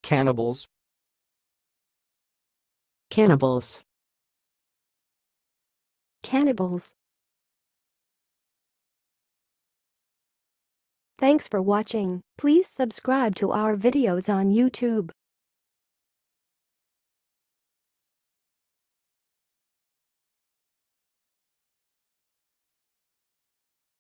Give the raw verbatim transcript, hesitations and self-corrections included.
Cannibals. Cannibals. Cannibals. Thanks for watching. Please subscribe to our videos on YouTube.